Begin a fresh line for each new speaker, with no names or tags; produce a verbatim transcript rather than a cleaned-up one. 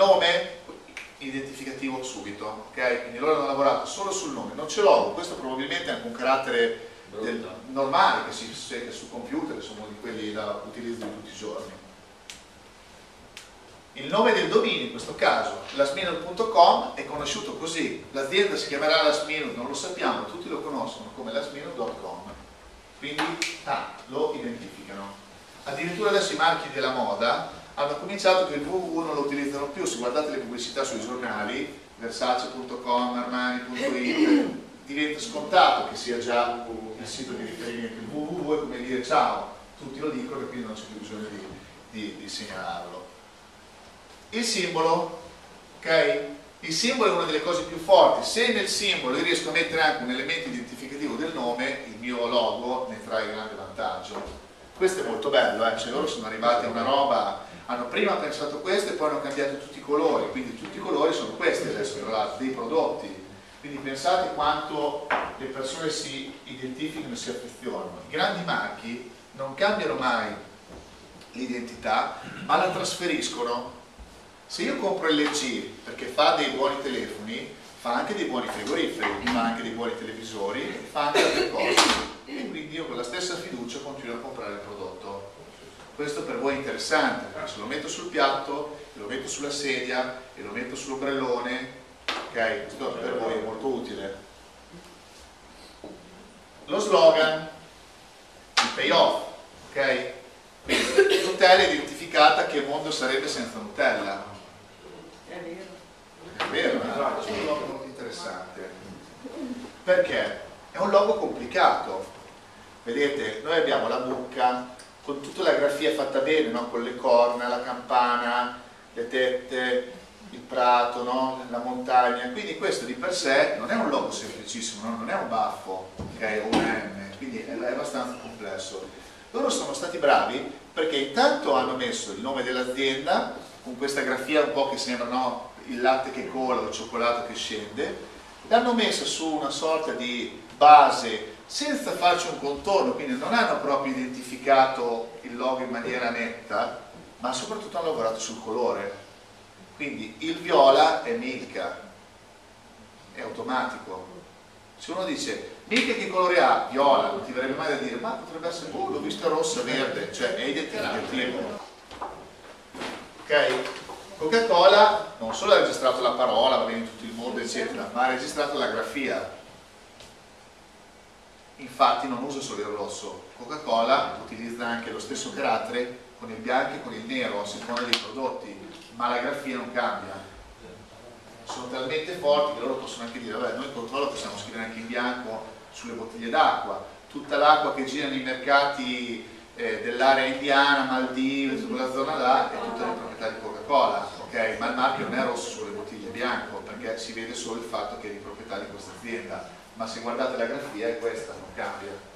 nome identificativo subito, ok? Quindi loro hanno lavorato solo sul nome, non c'è logo. Questo probabilmente è anche un carattere del, normale che si segue sul computer, che sono di quelli da utilizzo di tutti i giorni. Il nome del dominio, in questo caso last minute punto com, è conosciuto così. L'azienda si chiamerà Last Minute, non lo sappiamo, tutti lo conoscono come last minute punto com, quindi ah, lo identificano. Addirittura adesso i marchi della moda hanno cominciato che il www non lo utilizzano più. Se guardate le pubblicità sui giornali, versace punto com, armani punto it, diventa scontato che sia già il sito di riferimento. Il www è come dire ciao, tutti lo dicono e quindi non c'è più bisogno di, di, di segnalarlo. Il simbolo, ok? Il simbolo è una delle cose più forti. Se nel simbolo io riesco a mettere anche un elemento identificativo del nome, il mio logo ne trae grande vantaggio. Questo è molto bello, eh? Cioè loro sono arrivati a una roba, hanno prima pensato questo e poi hanno cambiato tutti i colori, quindi tutti i colori sono questi adesso, tra l'altro, dei prodotti. Quindi pensate quanto le persone si identificano e si affezionano. I grandi marchi non cambiano mai l'identità, ma la trasferiscono. Se io compro L G perché fa dei buoni telefoni, fa anche dei buoni frigoriferi, fa anche dei buoni televisori, fa anche altre cose. E quindi io con la stessa fiducia continuo a comprare il prodotto. Questo per voi è interessante, perché se lo metto sul piatto, lo metto sulla sedia e lo metto sull'ombrellone, ok? Questo per voi è molto utile. Lo slogan, il payoff, ok? Quindi Nutella è identificata, che mondo sarebbe senza Nutella?
È vero.
È vero, eh? È un logo molto interessante. Perché? È un logo complicato. Vedete, noi abbiamo la mucca con tutta la grafia fatta bene, no? Con le corna, la campana, le tette, il prato, no? La montagna. Quindi questo di per sé non è un logo semplicissimo, no? Non è un baffo, okay? O un M, quindi è abbastanza complesso. Loro sono stati bravi perché intanto hanno messo il nome dell'azienda con questa grafia un po' che sembra, no? Il latte che cola o il cioccolato che scende, l'hanno messa su una sorta di base senza farci un contorno, quindi non hanno proprio identificato il logo in maniera netta, ma soprattutto hanno lavorato sul colore. Quindi il viola è Milka, è automatico. Se uno dice Milka che colore ha? Viola, non ti verrebbe mai da dire ma potrebbe essere, oh l'ho vista rossa, verde, cioè è identificativo. Ok? Coca-Cola non solo ha registrato la parola, va bene in tutto il mondo eccetera, ma ha registrato la grafia. Infatti non usa solo il rosso, Coca-Cola utilizza anche lo stesso carattere con il bianco e con il nero a seconda dei prodotti, ma la grafia non cambia. Sono talmente forti che loro possono anche dire vabbè, noi Coca-Cola possiamo scrivere anche in bianco sulle bottiglie d'acqua, tutta l'acqua che gira nei mercati eh, dell'area indiana, Maldive, su quella zona là, è tutta di proprietà di Coca-Cola, ok? Ma il marchio non è rosso sulle bottiglie, è bianco, perché si vede solo il fatto che è di proprietà di questa azienda. Ma se guardate la grafia è questa, non cambia.